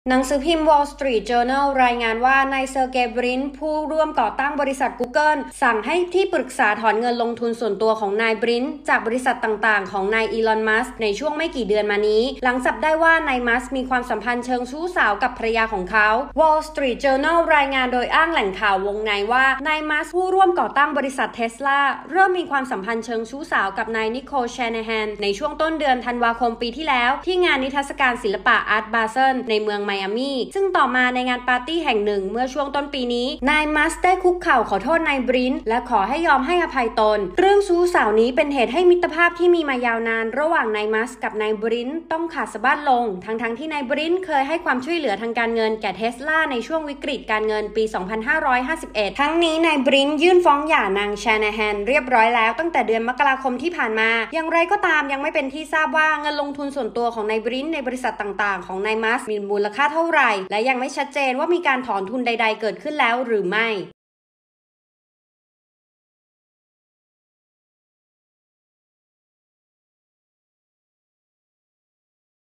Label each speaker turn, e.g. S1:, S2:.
S1: หนังสือพิมพ์ Wall Street Journal รายงานว่านายเซอร์เกย์ บรินผู้ร่วมก่อตั้งบริษัท Google สั่งให้ที่ปรึกษาถอนเงินลงทุนส่วนตัวของนายบรินจากบริษัทต่างๆของนายอีลอน มัสก์ในช่วงไม่กี่เดือนมานี้หลังจับได้ว่านายมัสก์มีความสัมพันธ์เชิงชู้สาวกับภรรยาของเขา Wall Street Journal รายงานโดยอ้างแหล่งข่าววงในว่านายมัสก์ผู้ร่วมก่อตั้งบริษัท Tesla เริ่มมีความสัมพันธ์เชิงชู้สาวกับนายนิโคล แชนาแฮนในช่วงต้นเดือนธันวาคมปีที่แล้วที่งานนิทรรศการศิลปะ Art Basel ในเมืองไมอามีซึ่งต่อมาในงานปาร์ตี้แห่งหนึ่งเมื่อช่วงต้นปีนี้นายมัสก์ได้คุกเข่าขอโทษนายบรินและขอให้ยอมให้อภัยตนเรื่องชู้สาวนี้เป็นเหตุให้มิตรภาพที่มีมายาวนานระหว่างนายมัสก์กับนายบรินต้องขาดสะบั้นลงทั้งที่นายบรินเคยให้ความช่วยเหลือทางการเงินแก่เทสลาในช่วงวิกฤตการเงินปี 2551 ทั้งนี้นายบรินยื่นฟ้องหย่านางแชนาแฮนเรียบร้อยแล้วตั้งแต่เดือนมกราคมที่ผ่านมาอย่างไรก็ตามยังไม่เป็นที่ทราบว่าเงินลงทุนส่วนตัวของนายบรินในบริษัทต่างๆของนายมัสก์มีมูลค่าเท่าไหร่และยังไม่ชัดเจนว่ามีการถอนทุนใดๆเกิดขึ้นแล้วหรือไม่